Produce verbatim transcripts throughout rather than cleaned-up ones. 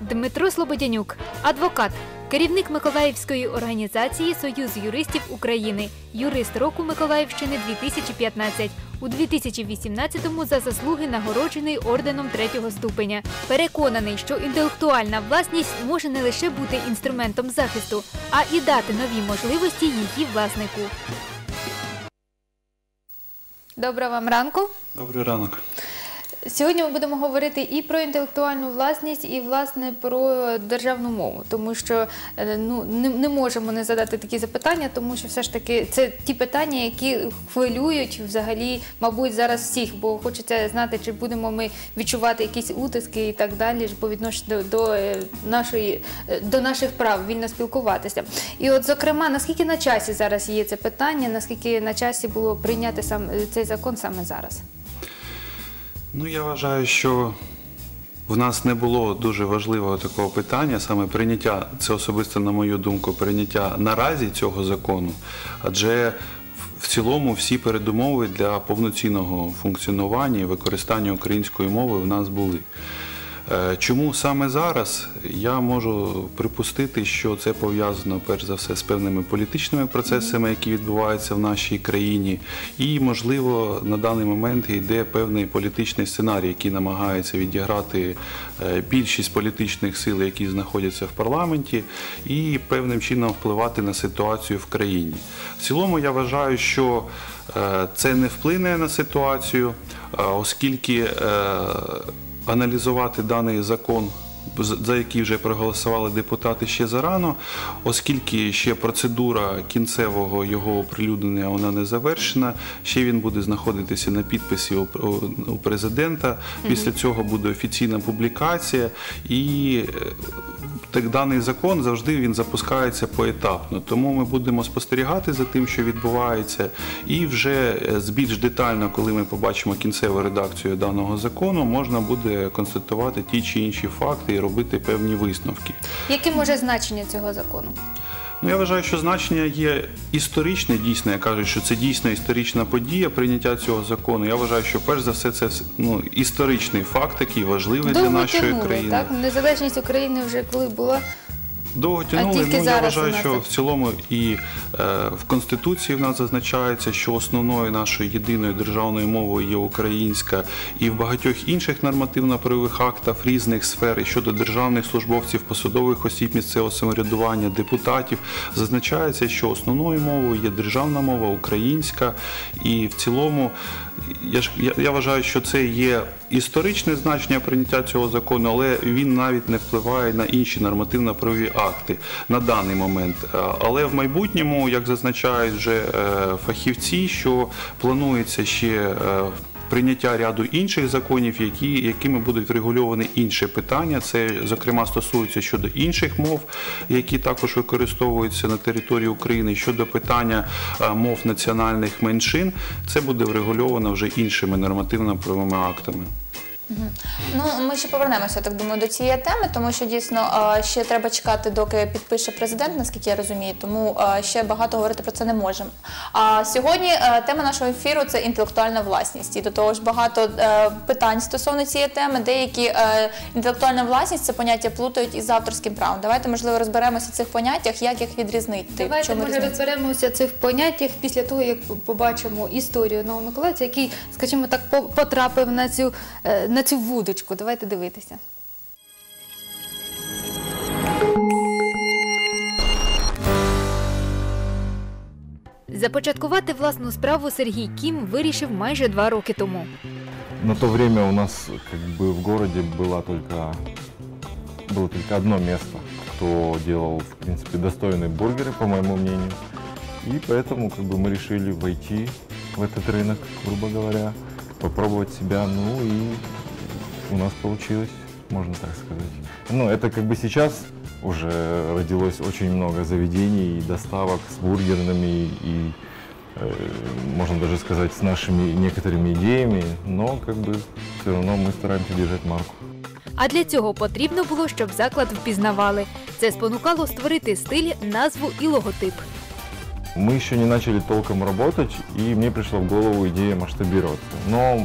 Дмитро Слободянюк – адвокат, керівник Миколаївської організації «Союз юристів України», юрист року Миколаївщини дві тисячі п'ятнадцять. У дві тисячі вісімнадцятому за заслуги нагороджений орденом третього ступеня. Переконаний, що інтелектуальна власність може не лише бути інструментом захисту, а і дати нові можливості її власнику. Доброго вам ранку. Добрий ранок. Сьогодні ми будемо говорити і про інтелектуальну власність, і, власне, про державну мову. Тому що ну, не, не можемо не задати такі запитання, тому що все ж таки це ті питання, які хвилюють взагалі, мабуть, зараз всіх. Бо хочеться знати, чи будемо ми відчувати якісь утиски і так далі по відношенню до, до, нашої, до наших прав вільно спілкуватися. І от, зокрема, наскільки на часі зараз є це питання, наскільки на часі було прийняти сам, цей закон саме зараз? Ну, я вважаю, що в нас не було дуже важливого такого питання, саме прийняття, це особисто, на мою думку, прийняття наразі цього закону, адже в цілому всі передумови для повноцінного функціонування і використання української мови в нас були. Чому саме зараз? Я можу припустити, що це пов'язано, перш за все, з певними політичними процесами, які відбуваються в нашій країні. І, можливо, на даний момент йде певний політичний сценарій, який намагається відіграти більшість політичних сил, які знаходяться в парламенті, і певним чином впливати на ситуацію в країні. В цілому, я вважаю, що це не вплине на ситуацію, оскільки аналізувати даний закон, за який вже проголосували депутати, ще зарано, оскільки ще процедура кінцевого його оприлюднення вона не завершена, ще він буде знаходитися на підписі у президента, після цього буде офіційна публікація, і так, даний закон завжди він запускається поетапно, тому ми будемо спостерігати за тим, що відбувається, і вже більш детально, коли ми побачимо кінцеву редакцію даного закону, можна буде констатувати ті чи інші факти і робити певні висновки. Яке може значення цього закону? Ну, я вважаю, що значення є історичне, дійсно, я кажу, що це дійсно історична подія, прийняття цього закону. Я вважаю, що перш за все це ну, історичний факт, який важливий Довго для нашої тянули, країни. Так? Незалежність України вже коли була? Довго тянули, ну, я вважаю, що в цілому і е, в Конституції в нас зазначається, що основною нашою єдиною державною мовою є українська, і в багатьох інших нормативно-правових актах різних сфер, і щодо державних службовців, посадових осіб місцевого самоврядування, депутатів, зазначається, що основною мовою є державна мова, українська, і в цілому я, ж, я, я вважаю, що це є історичне значення прийняття цього закону, але він навіть не впливає на інші нормативно-правові акти на даний момент. Але в майбутньому, як зазначають вже фахівці, що планується ще прийняття ряду інших законів, які, якими будуть врегульовані інші питання. Це, зокрема, стосується щодо інших мов, які також використовуються на території України. Щодо питання мов національних меншин, це буде врегульовано вже іншими нормативно-правовими актами. Угу. Ну, ми ще повернемося, так думаю, до цієї теми, тому що дійсно ще треба чекати, доки підпише президент, наскільки я розумію, тому ще багато говорити про це не можемо. А сьогодні тема нашого ефіру – це інтелектуальна власність. І до того ж багато питань стосовно цієї теми. Деякі інтелектуальна власність – це поняття плутають із авторським правом. Давайте, можливо, розберемося в цих поняттях, як їх відрізнити. Давайте, може, розберемося в цих поняттях після того, як побачимо історію Новомиколаївця, який, скажімо так, потрапив на цю на цю вудочку. Давайте дивитися. Започаткувати власну справу Сергій Кім вирішив майже два роки тому. На то время у нас как бы в городе было только, было только одно место, кто делал, в принципе, достойные бургеры, по моему мнению. И поэтому как бы мы решили войти в этот рынок, грубо говоря, попробовать себя, ну и у нас получилось, можно так сказать. Ну, это как бы сейчас уже родилось очень много заведений и доставок с бургерными, и, э, можно даже сказать, с нашими некоторыми идеями, но как бы все равно мы стараемся держать марку. А для цього потрібно було, щоб заклад впізнавали. Це спонукало створити стиль, назву і логотип. Мы еще не начали толком работать, и мне пришла в голову идея масштабироваться. Но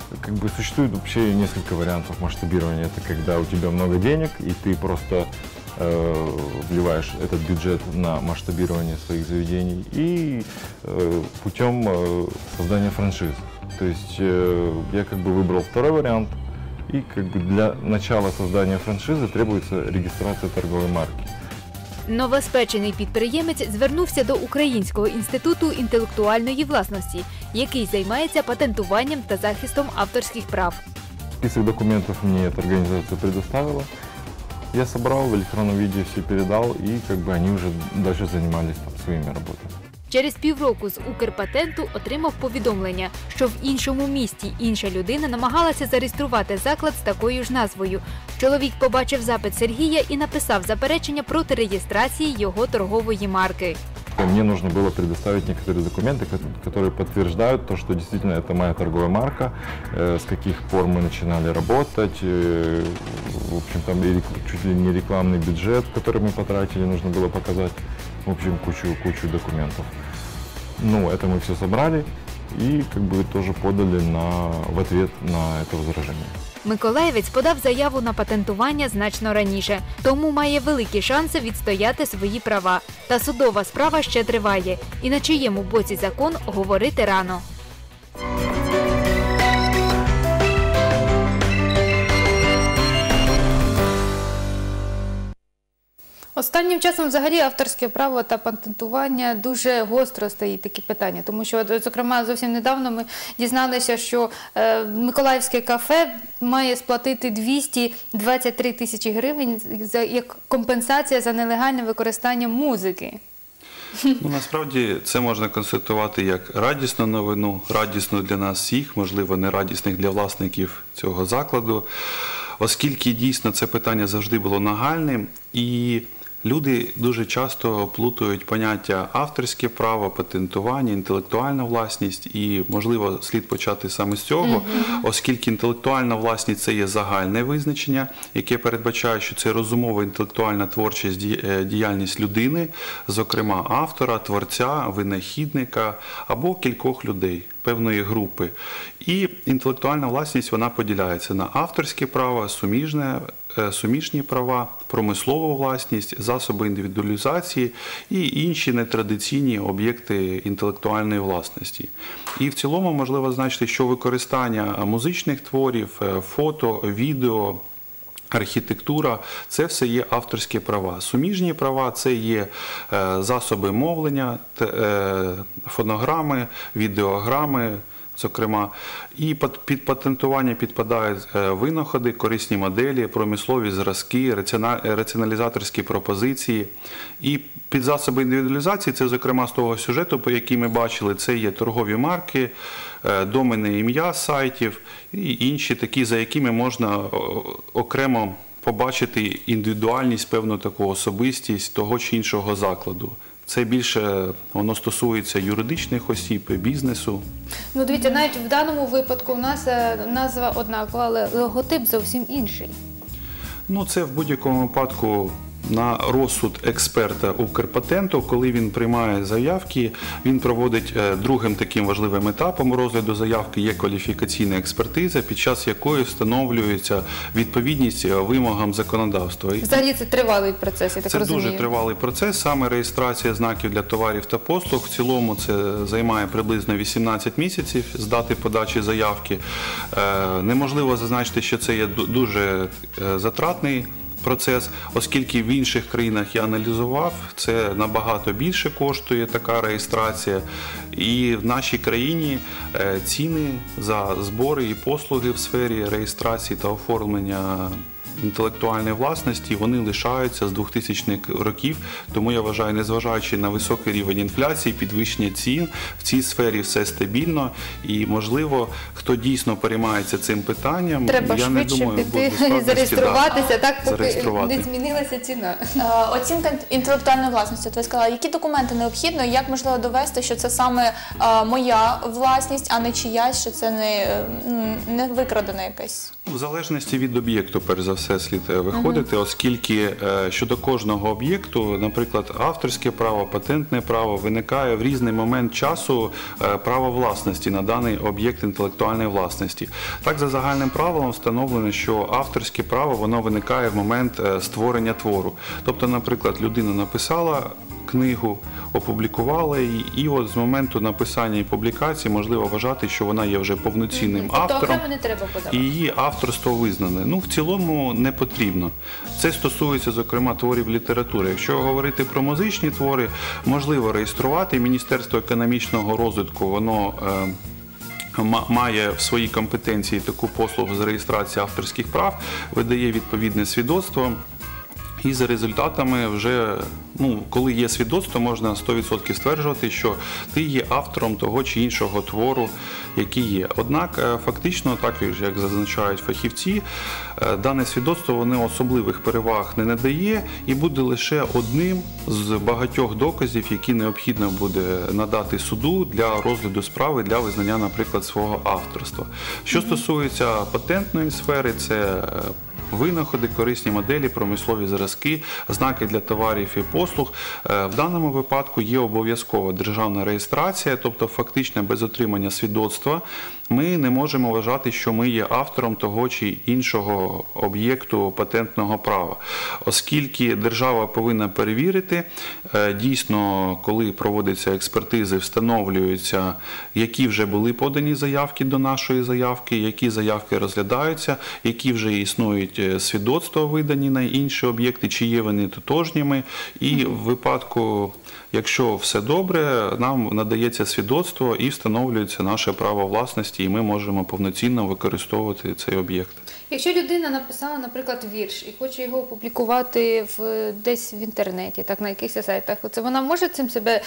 как бы существует вообще несколько вариантов масштабирования. Это когда у тебя много денег, и ты просто э, вливаешь этот бюджет на масштабирование своих заведений, и э, путем э, создания франшиз. То есть э, я как бы выбрал второй вариант, и как бы для начала создания франшизы требуется регистрация торговой марки. Новоспечений підприємець звернувся до Українського інституту інтелектуальної власності, який займається патентуванням та захистом авторських прав. Список документов мне эта организация предоставила. Я собрал, в электронном виде все передал, и как бы они уже дальше занимались там своими работами. Через півроку з Укрпатенту отримав повідомлення, що в іншому місті інша людина намагалася зареєструвати заклад з такою ж назвою. Чоловік побачив запит Сергія і написав заперечення проти реєстрації його торгової марки. Мне нужно было предоставить некоторые документы, которые подтверждают то, что действительно это моя торговая марка, с каких пор мы начинали работать, в общем, там чуть ли не рекламный бюджет, который мы потратили, нужно было показать, в общем, кучу, кучу документов. Ну, это мы все собрали и как бы тоже подали на, в ответ на это возражение. Миколаєвець подав заяву на патентування значно раніше, тому має великі шанси відстояти свої права. Та судова справа ще триває. І на чиєму боці закон говорити рано. Останнім часом взагалі авторське право та патентування дуже гостро стоїть такі питання, тому що, зокрема, зовсім недавно ми дізналися, що е, Миколаївське кафе має сплатити двісті двадцять три тисячі гривень за, як компенсація за нелегальне використання музики. Ну, насправді це можна констатувати як радісну новину, радісну для нас всіх, можливо, не радісних для власників цього закладу, оскільки дійсно це питання завжди було нагальним і люди дуже часто плутають поняття авторське право, патентування, інтелектуальна власність і, можливо, слід почати саме з цього, mm-hmm. оскільки інтелектуальна власність – це є загальне визначення, яке передбачає, що це розумова інтелектуальна творчість, діяльність людини, зокрема автора, творця, винахідника або кількох людей, певної групи. І інтелектуальна власність, вона поділяється на авторське право, суміжне, суміжні права, промислову власність, засоби індивідуалізації і інші нетрадиційні об'єкти інтелектуальної власності. І в цілому можливо значити, що використання музичних творів, фото, відео, архітектура – це все є авторські права. Суміжні права – це є засоби мовлення, фонограми, відеограми, зокрема, і під патентування підпадають винаходи, корисні моделі, промислові зразки, раціоналізаторські пропозиції. І під засоби індивідуалізації, це, зокрема, з того сюжету, по який ми бачили, це є торгові марки, доменне ім'я сайтів і інші такі, за якими можна окремо побачити індивідуальність, певну таку особистість того чи іншого закладу. Це більше, воно стосується юридичних осіб, бізнесу. Ну, дивіться, навіть в даному випадку у нас назва однакова, але логотип зовсім інший. Ну, це в будь-якому випадку на розсуд експерта Укрпатенту, коли він приймає заявки, він проводить другим таким важливим етапом розгляду заявки є кваліфікаційна експертиза, під час якої встановлюється відповідність вимогам законодавства. Взагалі це тривалий процес, я так це розумію. Це дуже тривалий процес, саме реєстрація знаків для товарів та послуг. В цілому це займає приблизно вісімнадцять місяців з дати подачі заявки. Неможливо зазначити, що це є дуже затратний процес, оскільки в інших країнах я аналізував, це набагато більше коштує така реєстрація. І в нашій країні ціни за збори і послуги в сфері реєстрації та оформлення інтелектуальної власності, вони лишаються з двохтисячних років, тому я вважаю, незважаючи на високий рівень інфляції, підвищення цін, в цій сфері все стабільно і, можливо, хто дійсно переймається цим питанням, треба я не думаю, піти і зареєструватися, да, так, поки зареєструвати. не змінилася ціна. Оцінка інтелектуальної власності, ви сказали, які документи необхідно, як можливо довести, що це саме моя власність, а не чиясь, що це не, не викрадена якась? В залежності від об'єкту, перш за все, слід виходити, uh-huh. оскільки щодо кожного об'єкту, наприклад, авторське право, патентне право, виникає в різний момент часу право власності на даний об'єкт інтелектуальної власності. Так, за загальним правилом встановлено, що авторське право, воно виникає в момент створення твору. Тобто, наприклад, людина написала книгу, опублікувала її, і от з моменту написання і публікації можливо вважати, що вона є вже повноцінним mm-hmm. автором, тобто, не треба подавати. І її авторство визнане. Ну, в цілому не потрібно. Це стосується, зокрема, творів літератури. Якщо говорити про музичні твори, можливо реєструвати. Міністерство економічного розвитку, воно е, має в своїй компетенції таку послугу з реєстрації авторських прав, видає відповідне свідоцтво. І за результатами вже, ну, коли є свідоцтво, можна сто відсотків стверджувати, що ти є автором того чи іншого твору, який є. Однак, фактично, так як зазначають фахівці, дане свідоцтво воно особливих переваг не надає і буде лише одним з багатьох доказів, які необхідно буде надати суду для розгляду справи, для визнання, наприклад, свого авторства. Що стосується патентної сфери, це винаходи, корисні моделі, промислові зразки, знаки для товарів і послуг. В даному випадку є обов'язкова державна реєстрація, тобто фактично без отримання свідоцтва ми не можемо вважати, що ми є автором того чи іншого об'єкту патентного права. Оскільки держава повинна перевірити, дійсно, коли проводяться експертизи, встановлюються, які вже були подані заявки до нашої заявки, які заявки розглядаються, які вже існують свідоцтва видані на інші об'єкти, чи є вони тотожніми. І в випадку, якщо все добре, нам надається свідоцтво і встановлюється наше право власності, і ми можемо повноцінно використовувати цей об'єкт. Якщо людина написала, наприклад, вірш і хоче його опублікувати в, десь в інтернеті, так, на якихось сайтах, це вона може цим себе,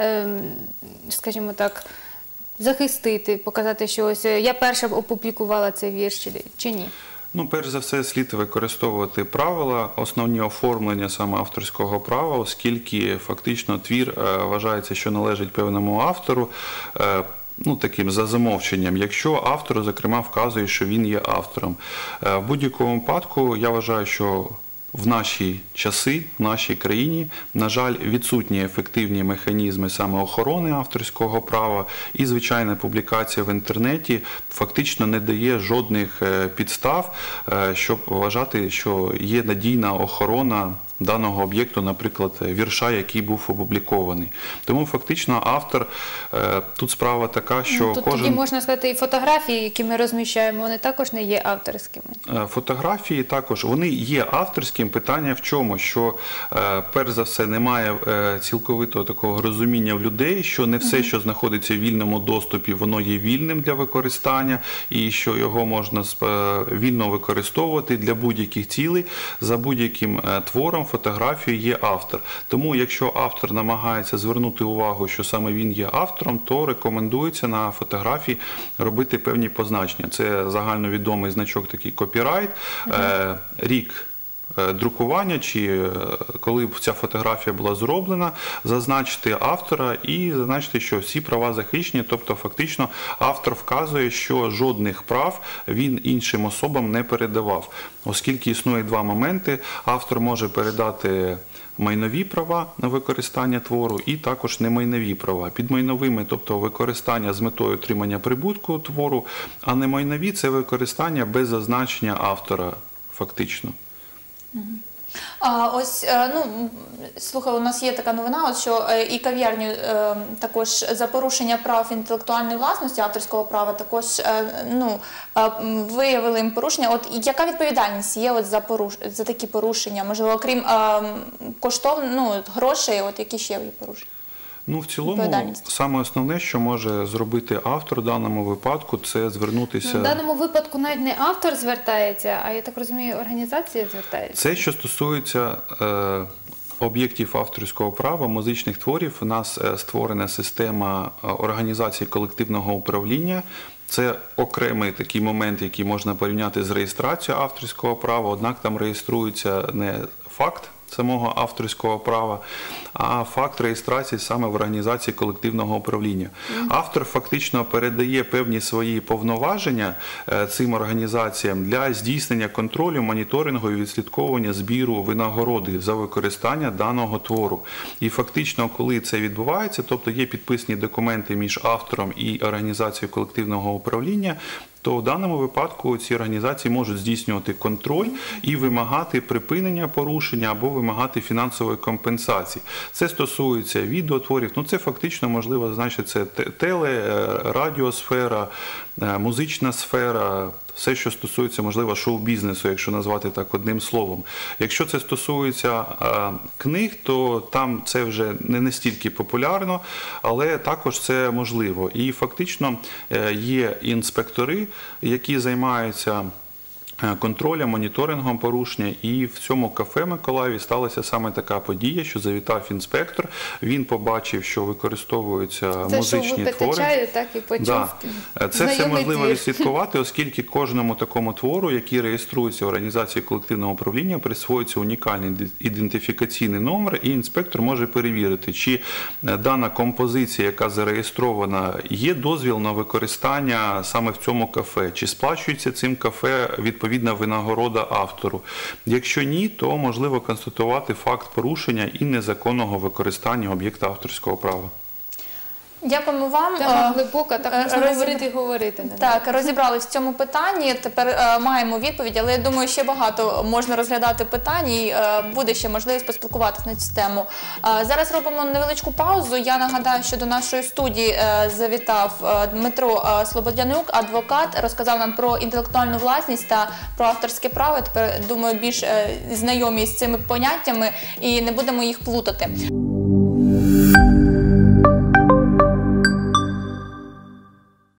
скажімо так, захистити, показати, що ось я перша опублікувала цей вірш, чи, чи ні? Ну, перш за все, слід використовувати правила, основні оформлення саме авторського права, оскільки фактично твір вважається, що належить певному автору, ну, таким за замовченням, якщо автор, зокрема, вказує, що він є автором. В будь-якому випадку, я вважаю, що в наші часи, в нашій країні, на жаль, відсутні ефективні механізми саме охорони авторського права, і звичайна публікація в інтернеті фактично не дає жодних підстав, щоб вважати, що є надійна охорона даного об'єкту, наприклад, вірша, який був опублікований. Тому фактично автор, тут справа така, що тут кожен... Тоді можна сказати, і фотографії, які ми розміщаємо, вони також не є авторськими. Фотографії також, вони є авторським. Питання в чому? Що, перш за все, немає цілковитого такого розуміння в людей, що не все, що знаходиться в вільному доступі, воно є вільним для використання, і що його можна вільно використовувати для будь-яких цілей, за будь-яким твором, фотографією є автор. Тому, якщо автор намагається звернути увагу, що саме він є автором, то рекомендується на фотографії робити певні позначення. Це загальновідомий значок такий копірайт, mm-hmm. рік друкування, чи коли ця фотографія була зроблена, зазначити автора і зазначити, що всі права захищені, тобто фактично автор вказує, що жодних прав він іншим особам не передавав. Оскільки існує два моменти, автор може передати майнові права на використання твору і також немайнові права. Під майновими, тобто використання з метою отримання прибутку твору, а немайнові – це використання без зазначення автора фактично. А, ось, ну, слухай, у нас є така новина, от, що і кав'ярню е, також за порушення прав інтелектуальної власності, авторського права, також е, ну, е, виявили їм порушення. От яка відповідальність є от за, поруш... за такі порушення? Можливо, окрім е, коштов... ну, грошей, от які ще є порушення? Ну, в цілому, саме основне, що може зробити автор в даному випадку, це звернутися... Ну, в даному випадку навіть не автор звертається, а, я так розумію, організація звертається. Це, що стосується е, об'єктів авторського права, музичних творів, у нас створена система організації колективного управління. Це окремий такий момент, який можна порівняти з реєстрацією авторського права, однак там реєструється не факт самого авторського права, а факт реєстрації саме в організації колективного управління. Автор фактично передає певні свої повноваження цим організаціям для здійснення контролю, моніторингу і відслідковування збіру винагороди за використання даного твору. І фактично, коли це відбувається, тобто є підписані документи між автором і організацією колективного управління, то в даному випадку ці організації можуть здійснювати контроль і вимагати припинення порушення або вимагати фінансової компенсації. Це стосується відеотворів, ну це фактично, можливо, значить, це теле, радіосфера, музична сфера, все, що стосується, можливо, шоу-бізнесу, якщо назвати так одним словом. Якщо це стосується а, книг, то там це вже не настільки популярно, але також це можливо. І фактично є інспектори, які займаються контролем, моніторингом порушення. І в цьому кафе Миколаєві сталася саме така подія, що завітав інспектор, він побачив, що використовуються це, музичні що твори. чаю, так і почув. Да. Це все можливо відслідкувати, оскільки кожному такому твору, який реєструється в організації колективного управління, присвоюється унікальний ідентифікаційний номер, і інспектор може перевірити, чи дана композиція, яка зареєстрована, є дозвіл на використання саме в цьому кафе, чи сплачується цим кафе відповідно відповідна винагорода автору. Якщо ні, то можливо констатувати факт порушення і незаконного використання об'єкта авторського права. Дякуємо вам. Тема глибока, так можна Розіб... говорити і говорити. Так, розібрались в цьому питанні, тепер е, маємо відповідь, але я думаю, ще багато можна розглядати питань і е, буде ще можливість поспілкуватися на цю тему. Е, зараз робимо невеличку паузу. Я нагадаю, що до нашої студії е, завітав е, Дмитро е, Слободянюк, адвокат, розказав нам про інтелектуальну власність та про авторське право. Тепер, думаю, більш е, знайомі з цими поняттями і не будемо їх плутати.